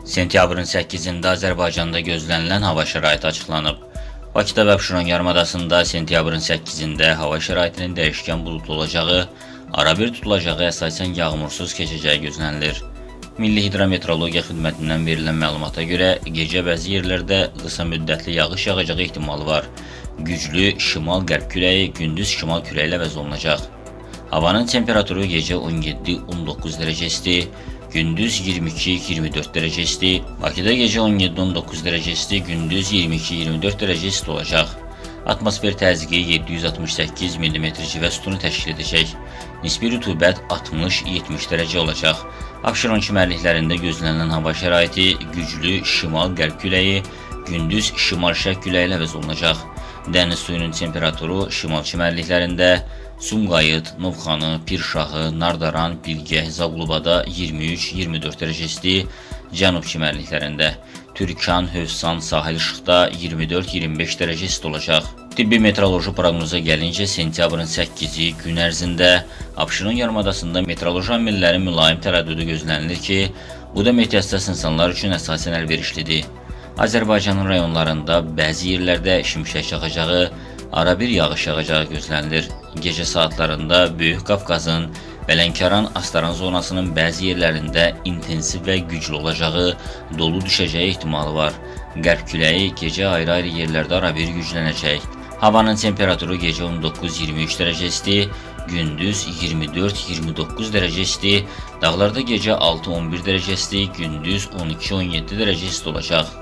Sentyabrın 8-də Azərbaycanda gözlənilən hava şəraiti açıqlanıb. Bakıda və Abşeron yarımadasında sentyabrın 8-də hava şəraitinin dəyişkən buludlu olacağı, arabir tutulacağı, əsasən yağmursuz keçəcəyi gözlənilir. Milli Hidrometeorologiya Xidmətindən verilən məlumata görə, gecə bəzi yerlərdə qısa müddətli yağış yağacağı ehtimalı var. Güclü şimal-qərb küləyi gündüz şimal küləyi ilə əvəz olunacaq. Havanın temperaturu gecə 17-19 dərəcə isti, gündüz 22-24 dərəcə isti, Bakıda gecə 17-19 dərəcə isti, gündüz 22-24 dərəcə isti olacaq. Atmosfer təzyiqi 768 mm civə sütunu təşkil edəcək. Nisbi rütubət 60-70 dərəcə olacaq. Abşeron çimərliklərində gözlənilən hava şəraiti güclü şimal-qərb küləyi, gündüz şimal-şərq küləyi ilə əvəz olunacaq. Dəniz suyunun temperaturu şimal çimərliklərində Sumqayıt, Novxanı, Pirşahı, Nardaran, Bilgəh, Zaqlubada 23-24 dərəcə isti, cənub çimərliklərində Türkan, Hövsan, Sahil İşıqda 24-25 dərəcə isti olacaq. Tibbi meteoroloji proqnoza gəlincə, sentyabrın 8-i gün ərzində Abşeron yarımadasında meteoroloji amillərin mülayim tərəddüdü gözlənilir ki, bu da meteohəssas insanlar üçün əsasən əlverişlidir. Azərbaycanın rayonlarında bəzi yerlərdə şimşək çaxacağı, arabir yağış yağacağı gözlənilir. Gecə saatlarında Böyük Qafqazın və Lənkəran-Astaran zonasının bəzi yerlərində intensiv və güclü olacağı, dolu düşəcəyi ehtimalı var. Qərb küləyi gecə ayrı-ayrı yerlərdə arabir güclənəcək. Havanın temperaturu gecə 19-23 dərəcə isti, gündüz 24-29 dərəcə isti, dağlarda gecə 6-11 dərəcə isti, gündüz 12-17 dərəcə isti olacaq.